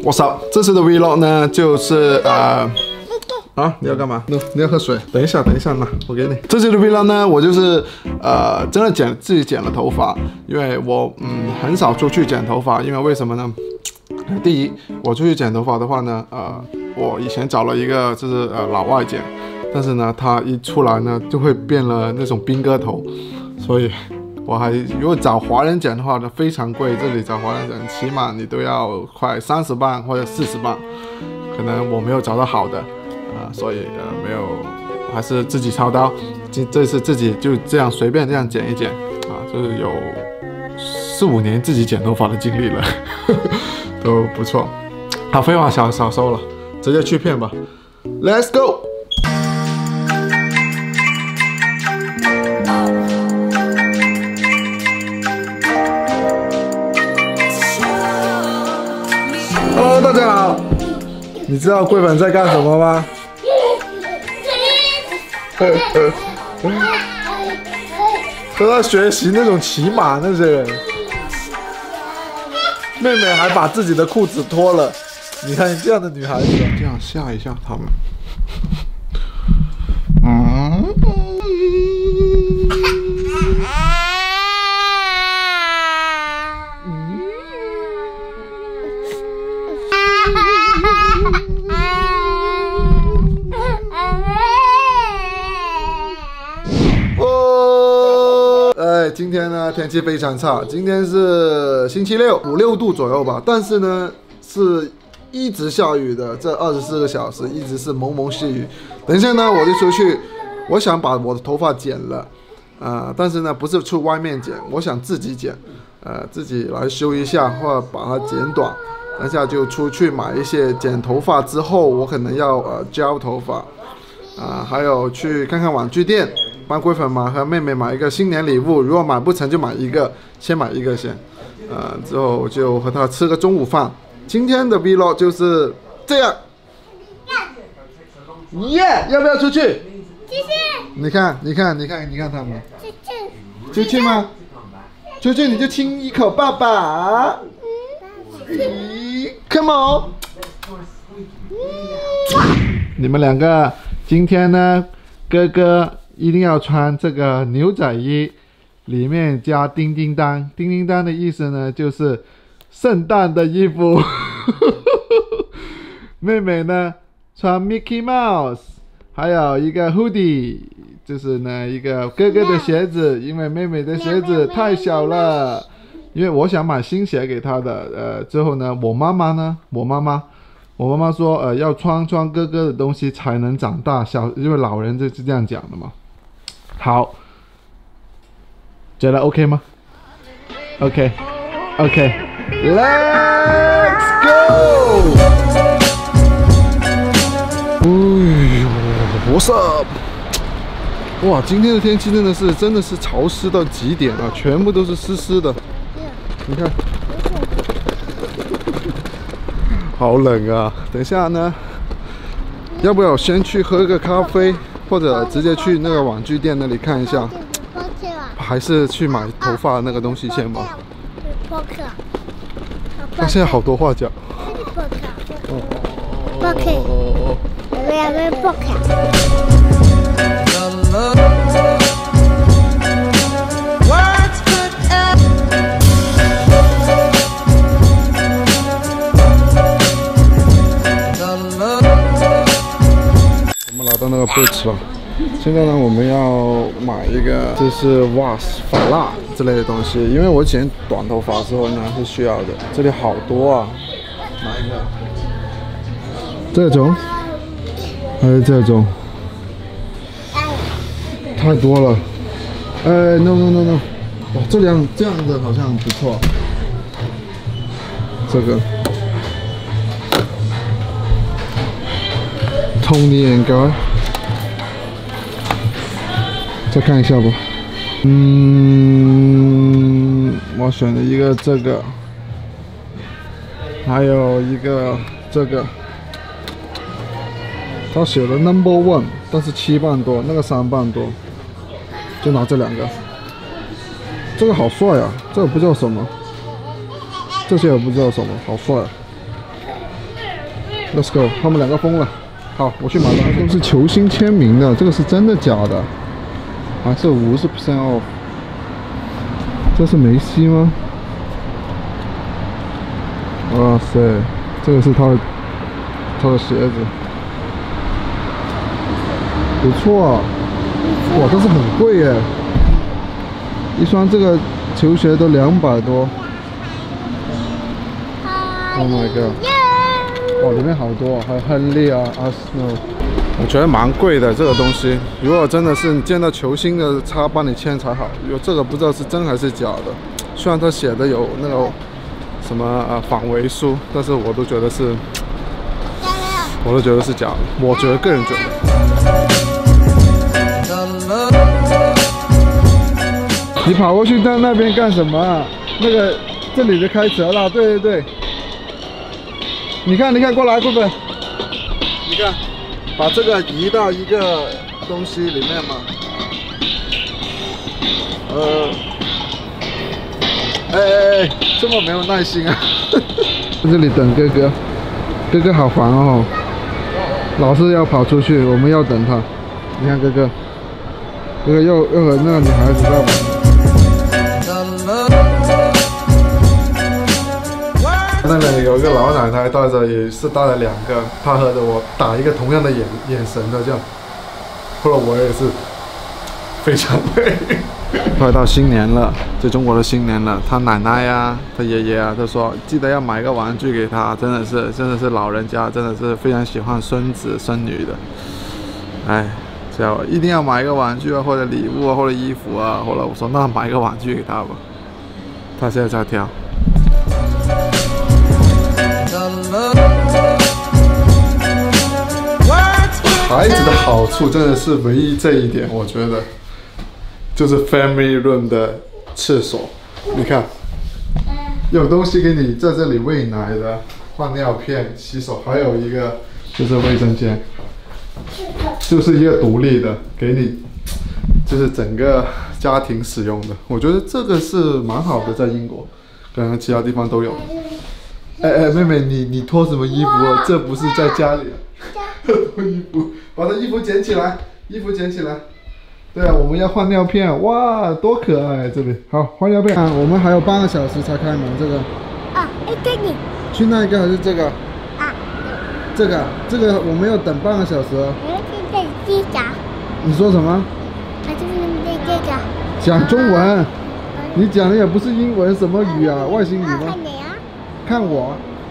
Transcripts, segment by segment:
What's up？ 这次的 vlog 呢，就是你要干嘛？你要喝水？等一下拿，我给你。这次的 vlog 呢，我就是真的自己剪了头发，因为我很少出去剪头发，因为为什么呢？第一，我出去剪头发的话呢，我以前找了一个就是老外剪，但是呢，他一出来呢就会变了那种兵哥头，所以。如果找华人剪的话呢，非常贵。这里找华人剪，起码你都要快30磅或者40磅，可能我没有找到好的，所以没有，还是自己操刀。这次自己就这样随便这样剪一剪，就是有4、5年自己剪头发的经历了，都不错。好，废话少说了，直接去片吧 ，Let's go。Hello， 大家好。你知道桂粉在干什么吗？都在学习那种骑马那些人。妹妹还把自己的裤子脱了。你看这样的女孩子，这样吓一下她们。今天呢天气非常差，今天是星期六，5、6度左右吧，但是呢是一直下雨的，这24个小时一直是蒙蒙细雨。等一下呢我就出去，我想把我的头发剪了，但是呢不是去外面剪，我想自己剪，自己来修一下或者把它剪短。等一下就出去买一些剪头发之后，我可能要胶头发，还有去看看玩具店。帮桂粉和妹妹买一个新年礼物，如果买不成就买一个，先买一个先，之后就和她吃个中午饭。今天的 vlog 就是这样，耶！要不要出去？ 出去。 你看他们，出去吗？出去你就亲一口爸爸。Come on！ 你们两个今天呢，哥哥。一定要穿这个牛仔衣，里面加叮叮当。叮叮当的意思呢，就是圣诞的衣服。妹妹呢，穿 Mickey Mouse， 还有一个 hoodie， 就是呢一个哥哥的鞋子，因为妹妹的鞋子太小了，因为我想买新鞋给她的。之后呢，我妈妈说，要穿哥哥的东西才能长大，因为老人就是这样讲的嘛。好，觉得 OK 吗 ？OK， Let's go！ What's up？ 哇，今天的天气真的是潮湿到极点啊，全部都是湿湿的。你看，好冷啊！等一下呢，要不要先去喝个咖啡？或者直接去那个玩具店那里看一下，还是去买头发那个东西先吧。他现在好多话讲。我们来到那个 Boots 了，现在呢我们要买一个就是发蜡之类的东西，因为我剪短头发的时候呢是需要的。这里好多啊，哪一个？这种，还是这种？太多了。no， 哇，这样的好像不错。这个。Tony and Guy， 再看一下吧。我选了一个这个，还有一个这个。他写了 No.1， 但是7磅多，那个3磅多，就拿这2个。这个好帅啊！这个不知道什么，这些也不知道什么，好帅啊！ Let's go， 他们两个疯了。好，我去买了，都是球星签名的，这个是真的假的？还是50% off？ 这是梅西吗？哇塞，这个是他的鞋子，不错啊。哇，但是很贵耶，一双这个球鞋都200多。Oh my god！ 哇，里面好多，还有亨利啊、阿斯诺。我觉得蛮贵的这个东西，如果真的是你见到球星的，他帮你签才好。有这个不知道是真还是假的，虽然他写的有那个什么反伪书，但是我都觉得是假的。我个人觉得。你跑过去到那边干什么啊？那个这里的开车了，对对对。你看，过来，棍棍。你看，把这个移到一个东西里面嘛。这么没有耐心啊！在这里等哥哥，哥哥好烦哦，老是要跑出去，我们要等他。你看哥哥又和那个女孩子在玩。那里有一个老奶奶带着，也是带了2个，她和着我打一个同样的眼神的这样。后来我也是非常累。快到新年了，在中国的新年了，他奶奶呀、他爷爷啊，都说记得要买个玩具给他，真的是老人家，真的是非常喜欢孙子孙女的。哎，叫一定要买一个玩具啊，或者礼物啊，或者衣服啊。后来我说那买一个玩具给他吧，他现在在挑。孩子的好处真的是唯一这一点，我觉得就是 family room 的厕所。你看，有东西给你在这里喂奶的，换尿片、洗手，还有一个就是卫生间，就是一个独立的，给你就是整个家庭使用的。我觉得这个是蛮好的，在英国，可能其他地方都有。妹妹，你脱什么衣服啊？这不是在家里啊。脱衣服，把这衣服捡起来，对啊，我们要换尿片，哇，多可爱！这里好换尿片啊，我们还有半个小时才开门，这个。 这里。 去那一个还是这个？这个我们要等半个小时哦。你说什么？ 这个。 讲中文。你讲的也不是英文，什么语啊？外星语吗？ 看你啊。 看我。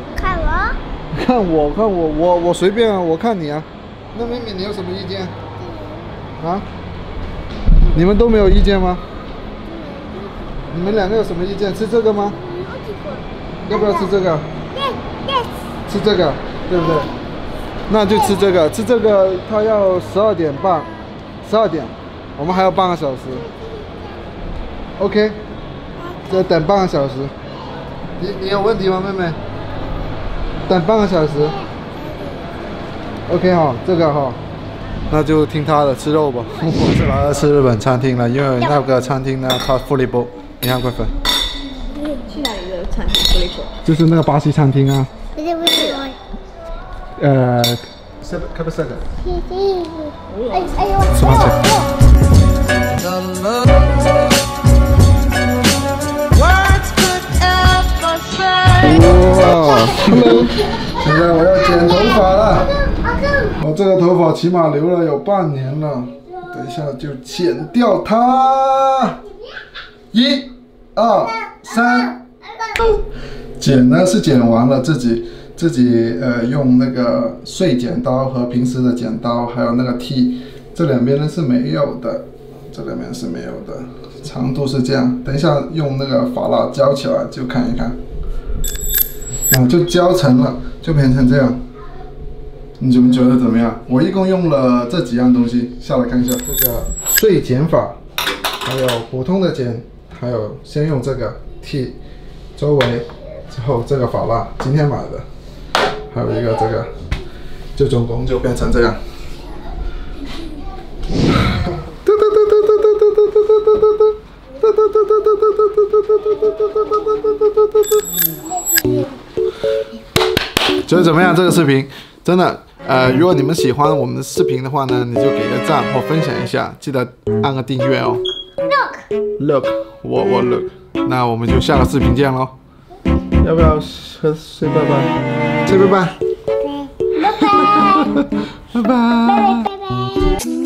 看我。 我随便啊，我看你啊。那妹妹你有什么意见？啊？你们都没有意见吗？你们2个有什么意见？吃这个吗？要不要吃这个？吃这个，对不对？那就吃这个，它要12点半，12点，我们还有半个小时。OK， 再等半个小时。你有问题吗，妹妹？等半个小时。OK 哈，这个哈。那就听他的，吃肉吧。我是来吃日本餐厅了，因为那个餐厅呢，它福利包，你看快分。 去哪里的餐厅福利包？ 就是那个巴西餐厅啊。可不是的。 哎呦！ 什么哇 ，Hello！ 现在我要剪头发了。我这个头发起码留了有半年了，等一下就剪掉它。1、2、3，剪呢是剪完了，自己用那个碎剪刀和平时的剪刀，还有那个剃，这两边呢是没有的，长度是这样。等一下用那个发蜡胶起来就看一看，就胶成了，就变成这样。你们觉得怎么样？我一共用了这几样东西，下来看一下。这个碎剪法，还有普通的剪，还有先用这个剃周围，之后这个发蜡，今天买的，还有一个这个，就总共就变成这样。觉得怎么样？这个视频真的，如果你们喜欢我们的视频的话呢，你就给个赞或分享一下，记得按个订阅哦。Look， 我 look， 那我们就下个视频见喽。要不要说 say 拜拜？ say 拜拜。拜拜。拜拜。拜拜。